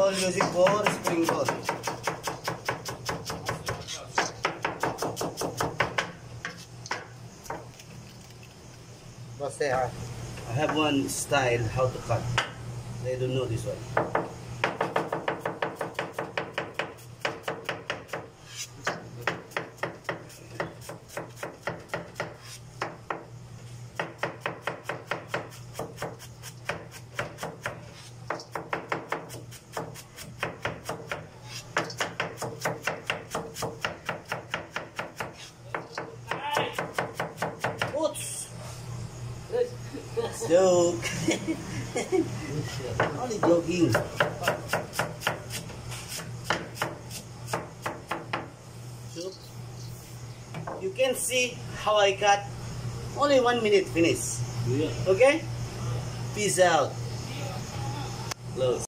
all using for sprinkle. What's that? I have one style how to cut. They don't know this one. Oops! Joke! Only joking. So, you can see how I cut. Only 1 minute finish. Yeah. Okay? Peace out. Close.